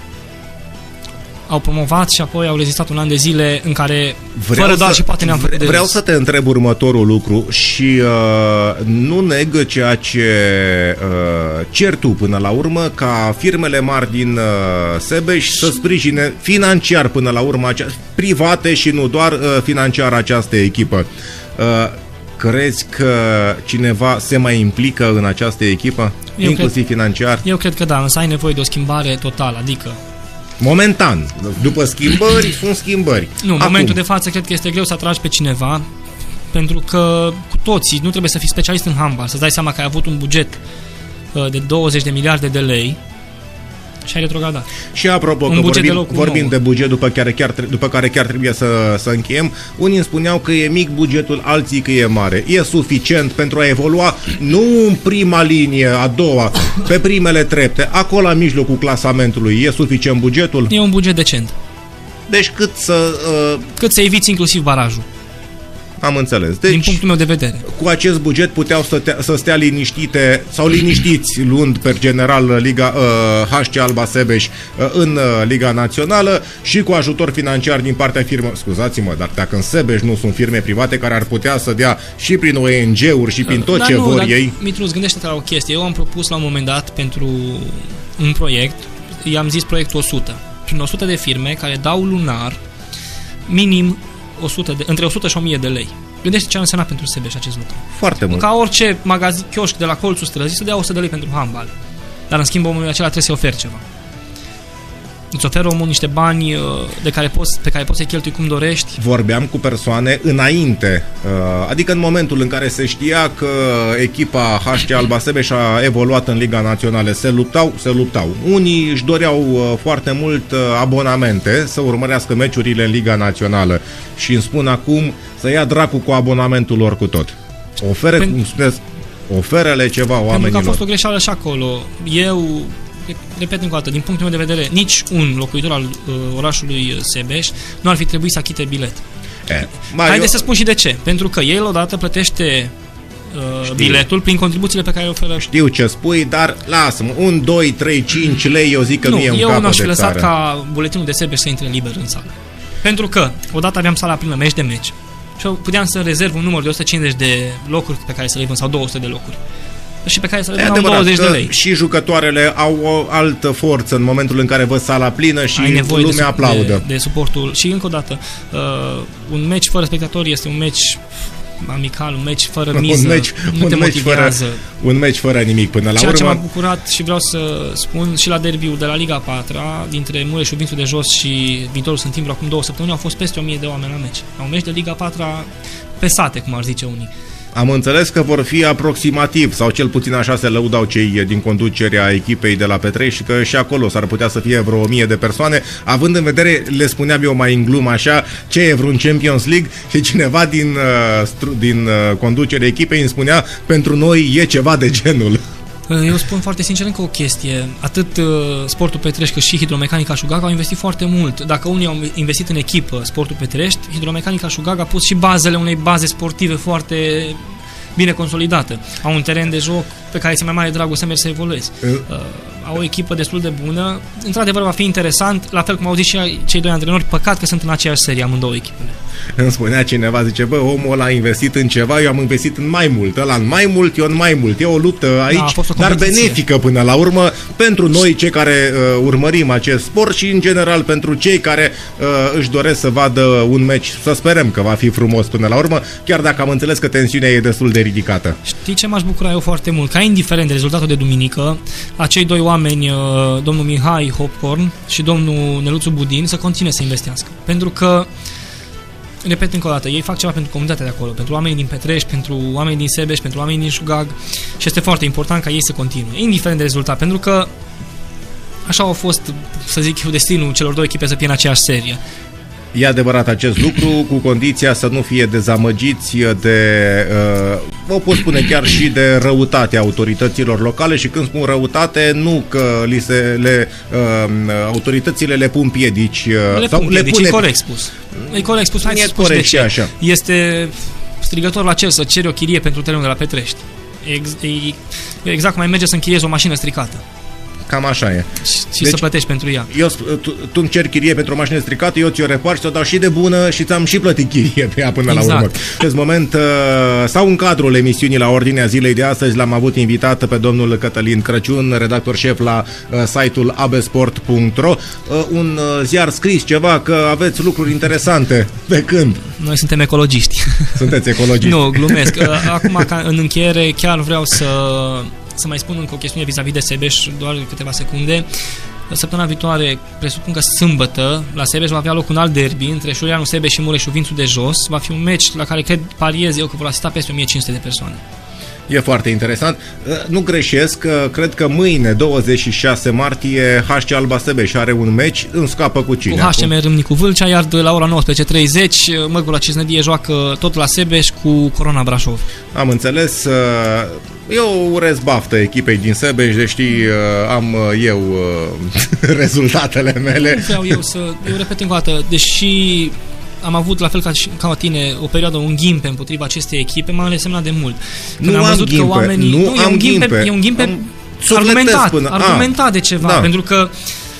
au promovat și apoi au rezistat un an de zile în care, vreau fără doar să, și poate ne-am făcut de Vreau râs. să te întreb următorul lucru și uh, nu neg ceea ce uh, cer tu până la urmă, ca firmele mari din uh, Sebeș să sprijine financiar până la urmă, acea, private și nu doar uh, financiar, această echipă. Uh, crezi că cineva se mai implică în această echipă, Eu inclusiv cred, financiar? Eu cred că da, însă ai nevoie de o schimbare totală, adică Momentan. După schimbări, sunt schimbări. Nu, în momentul de față cred că este greu să atragi pe cineva, pentru că cu toții, nu trebuie să fii specialist în handbal, să-ți dai seama că ai avut un buget de douăzeci de miliarde de lei și ai retrogradat. Și apropo, un că buget vorbim, de vorbim nou. de buget după care chiar, după care chiar trebuie să, să încheiem, unii îmi spuneau că e mic bugetul, alții că e mare. E suficient pentru a evolua, nu în prima linie, a doua, pe primele trepte, acolo la mijlocul clasamentului. E suficient bugetul? E un buget decent. Deci cât să... Uh... Cât să eviți inclusiv barajul. Am înțeles. Deci, din punctul meu de vedere. Cu acest buget puteau să, te, să stea liniștite sau liniștiți, luând per general Liga uh, H C Alba Sebeș uh, în uh, Liga Națională și cu ajutor financiar din partea firmă. Scuzați-mă, dar dacă în Sebeș nu sunt firme private care ar putea să dea și prin O N G-uri și prin tot dar ce nu, vor dar, ei. Mitruz, gândește-te la o chestie. Eu am propus la un moment dat pentru un proiect, i-am zis proiectul o sută. Prin o sută de firme care dau lunar minim o sută de, între o sută și o mie de lei. Gândește ce a însemnat pentru Sebeș acest lucru. Foarte mult. Ca orice magazin, chioșc de la colțul străzii să dea o sută de lei pentru handbal. Dar în schimb omului acela trebuie să-i oferi ceva. Îți oferă omul niște bani de care poți, pe care poți să-i cheltui cum dorești. Vorbeam cu persoane înainte, adică în momentul în care se știa că echipa H C Alba Sebeș a evoluat în Liga Națională. Se luptau, se luptau. Unii își doreau foarte mult abonamente să urmărească meciurile în Liga Națională și îmi spun acum să ia dracu cu abonamentul lor cu tot. Ofere, Pen... cum spuneți, oferele ceva oamenilor. Pentru că a fost o greșeală și acolo. Eu... repet încă o dată, din punctul meu de vedere, nici un locuitor al uh, orașului Sebeș nu ar fi trebuit să achite bilet. Eh, Haideți eu... să spun și de ce. Pentru că el odată plătește uh, biletul prin contribuțiile pe care le oferă. Știu ce spui, dar lasă-mă, un, doi, trei, cinci lei, eu zic că nu, nu e un capăt de țară. Eu n-aș fi lăsat ca buletinul de Sebeș să intre liber în sală. Pentru că odată aveam sala plină, meci de meci, și eu puteam să rezerv un număr de o sută cincizeci de locuri pe care să le vând, sau două sute de locuri. Și pe care să le dăm douăzeci de lei. Și jucătoarele au o altă forță în momentul în care văd sala plină și lumea de, aplaudă. De, de suportul. Și încă o dată, uh, un meci fără spectatori este un meci amical, un meci fără miză, un meci, nu un te meci motivează. Fără, un meci fără nimic până la Ceea urmă. ce m-a bucurat și vreau să spun și la derbiul de la Liga a patra, dintre Mureșul Vințul de Jos și Viitorul Sântimbru, acum două săptămâni, au fost peste o mie de oameni la meci. La un meci de Liga a patra pe sate, cum ar zice unii. Am înțeles că vor fi aproximativ, sau cel puțin așa se lăudau cei din conducerea echipei de la Petrești, și că și acolo s-ar putea să fie vreo o mie de persoane, având în vedere, le spuneam eu mai în glumă așa, ce e vreun Champions League, și cineva din, uh, din uh, conducerea echipei îmi spunea, pentru noi e ceva de genul. Eu spun foarte sincer încă o chestie. Atât uh, Sportul Petrești cât și Hidromecanica Șugaga au investit foarte mult. Dacă unii au investit în echipă Sportul Petrești, Hidromecanica Șugaga a pus și bazele unei baze sportive foarte bine consolidată. Au un teren de joc pe care ți-e mai mare dragul să mergi să evoluezi. Uh, au o echipă destul de bună. Într-adevăr va fi interesant, la fel cum au zis și cei doi antrenori, păcat că sunt în aceeași serie amândouă echipele. Îmi spunea cineva, zice, bă, omul ăla a investit în ceva, eu am investit în mai mult, ăla în mai mult, eu în mai mult. E o luptă aici, da, dar benefică până la urmă pentru noi, cei care uh, urmărim acest sport, și în general pentru cei care uh, își doresc să vadă un meci. Să sperăm că va fi frumos până la urmă, chiar dacă am înțeles că tensiunea e destul de ridicată. Știi ce m-aș bucura eu foarte mult? Ca indiferent de rezultatul de duminică, acei doi oameni, uh, domnul Mihai Hopcorn și domnul Neluțu Budin, să continue să investească. Pentru că, repet încă o dată, ei fac ceva pentru comunitatea de acolo, pentru oamenii din Petrești, pentru oamenii din Sebeș, pentru oamenii din Șugag, și este foarte important ca ei să continue, indiferent de rezultat, pentru că așa a fost, să zic eu, destinul celor două echipe să fie în aceeași serie. E adevărat acest lucru, cu condiția să nu fie dezamăgiți de, uh, o pot spune chiar și de răutatea autorităților locale, și când spun răutate, nu că li se, le, uh, autoritățile le pun piedici. Uh, le sau pun piedici, le pune... e corect spus. E corect spus, hai e să spun de ce. Așa. Este strigător la cer să ceri o chirie pentru terenul de la Petrești. Ex, e, exact cum ai merge să închiriezi o mașină stricată. Cam așa e. Și, și deci, să plătești pentru ea. Eu, tu, tu îmi ceri chirie pentru o mașină stricată, eu ți-o repar și ți-o dau și de bună și ți-am și plătit chirie pe ea până exact. La urmă. În acest moment, uh, sau în cadrul emisiunii La Ordinea Zilei de astăzi, l-am avut invitat pe domnul Cătălin Crăciun, redactor șef la uh, site-ul abesport punct ro, uh, un uh, ziar scris, ceva, că aveți lucruri interesante. De când? Noi suntem ecologiști. Sunteți ecologiști. Nu, glumesc. Acum, ca, în încheiere, chiar vreau să... să mai spun încă o chestiune vis-a-vis de Sebeș, doar câteva secunde. Săptămâna viitoare, presupun că sâmbătă, la Sebeș va avea loc un alt derby între Șureanu Sebeș și Mureșul Vințul de Jos. Va fi un meci la care cred, pariez eu, că vor asista peste o mie cinci sute de persoane. E foarte interesant. Nu greșesc, cred că mâine, douăzeci și șase martie, H C Alba Sebeș are un meci, îmi scapă cu cine? Cu H C M Râmnicu Vâlcea, iar de la ora nouăsprezece și treizeci, Mărgul la Cisnădie joacă tot la Sebeș cu Corona Brașov. Am înțeles. Eu urez baftă echipei din Sebeș, de știi, am eu rezultatele mele. Nu vreau eu să... Eu repet încă o dată, deși am avut, la fel ca, ca tine, o perioadă, un ghimpe împotriva acestei echipe, m-am resemnat de mult. Când nu am văzut ghimpe, că oamenii... nu, nu am e un ghimpe, ghimpe. E un ghimpe am argumentat, până, argumentat a, de ceva, da. pentru că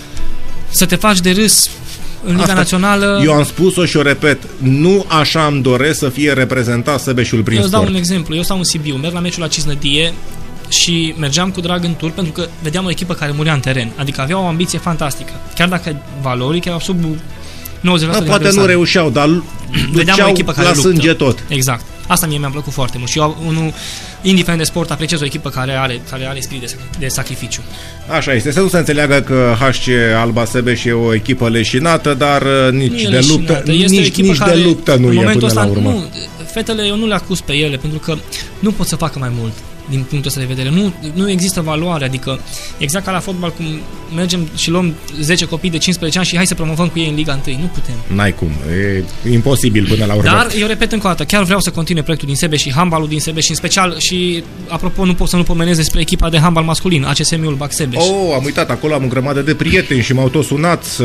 să te faci de râs în Liga Asta, Națională... Eu am spus-o și o repet, nu așa îmi doresc să fie reprezentat Sebeșul prin eu sport. Eu dau un exemplu, eu stau în Sibiu, merg la meciul la Cisnădie și mergeam cu drag în tur pentru că vedeam o echipă care murea în teren, adică avea o ambiție fantastică, chiar dacă valorii erau sub nouăzeci la sută. Da, poate nu reușeau, dar vedeam o echipă care la luptă. sânge tot. Exact. Asta mie mi-a plăcut foarte mult și eu, unul, indiferent de sport, apreciez o echipă care are, care are spirit de, de sacrificiu. Așa este, să nu se înțeleagă că H C Alba Sebeș e o echipă leșinată, dar nici de luptă, nici, nici de luptă nu e până la urmă. Nu, fetele eu nu le acuz pe ele, pentru că nu pot să facă mai mult din punctul ăsta de vedere. Nu, nu există valoare, adică exact ca la fotbal, cum mergem și luăm zece copii de cincisprezece ani și hai să promovăm cu ei în Liga unu. Nu putem. N-ai cum, e imposibil până la urmă. Dar eu repet încă o dată, chiar vreau să continue proiectul din Sebeș și handbalul din Sebeș și în special și, apropo, nu pot să nu pomenez despre echipa de handbal masculin, A C S M-ul Bac Sebeș. Oh, am uitat, acolo am o grămadă de prieteni și m-au tot sunat să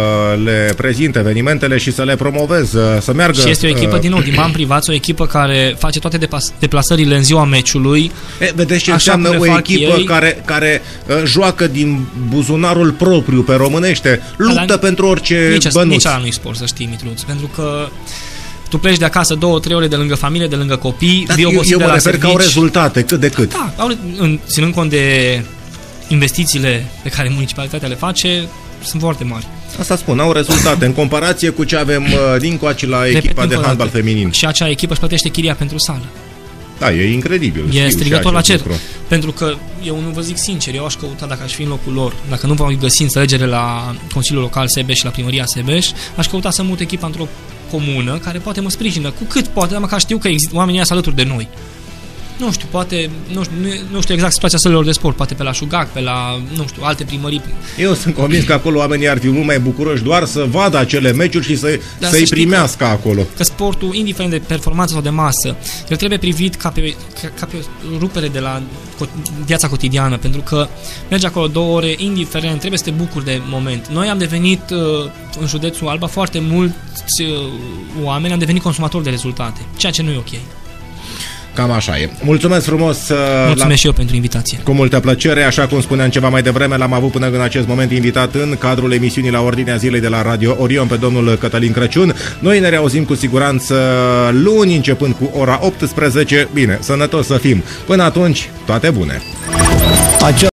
le prezint evenimentele și să le promovez, să meargă. Și este o echipă, uh, din nou, din bani privați, o echipă care face toate deplasările în ziua meciului. E, vedeți ce înseamnă o echipă ei, care, care uh, joacă din buzunarul propriu pe românește, luptă dar, pentru orice nici bănuț. Nici ala nu-i sport, să știi, Mitruț, pentru că tu pleci de acasă două, trei ore de lângă familie, de lângă copii, eu, eu mă refer că au rezultate, cât de cât. Da, au, în, ținând cont de investițiile pe care municipalitatea le face, sunt foarte mari. Asta spun, au rezultate în comparație cu ce avem uh, din coace la echipa de handbal feminin. Și acea echipă își plătește chiria pentru sală. Da, e incredibil. E strigător la cer. Lucru. Pentru că eu nu vă zic sincer, eu aș căuta, dacă aș fi în locul lor, dacă nu v-au găsit înțelegere la Consiliul Local Sebeș și la Primăria Sebeș, aș căuta să mut echipa într-o comună care poate mă sprijină, cu cât poate, dar măcar știu că există oamenii ăia alături de noi. Nu știu, poate, nu știu, nu știu exact situația sălilor de sport, poate pe la Șugac, pe la, nu știu, alte primării. Eu sunt convins că acolo oamenii ar fi mult mai bucuroși doar să vadă acele meciuri și să, să-i primească că, acolo. Că sportul, indiferent de performanță sau de masă, el trebuie privit ca pe, ca, ca pe o rupere de la viața cotidiană, pentru că mergi acolo două ore, indiferent, trebuie să te bucuri de moment. Noi am devenit, în județul Alba, foarte mulți oameni am devenit consumatori de rezultate, ceea ce nu e ok. Cam așa e. Mulțumesc frumos! Mulțumesc la... și eu pentru invitație. Cu multă plăcere, așa cum spuneam ceva mai devreme, l-am avut până în acest moment invitat în cadrul emisiunii La Ordinea Zilei de la Radio Orion pe domnul Cătălin Crăciun. Noi ne reauzim cu siguranță luni, începând cu ora optsprezece. Bine, sănătos să fim! Până atunci, toate bune! Acea...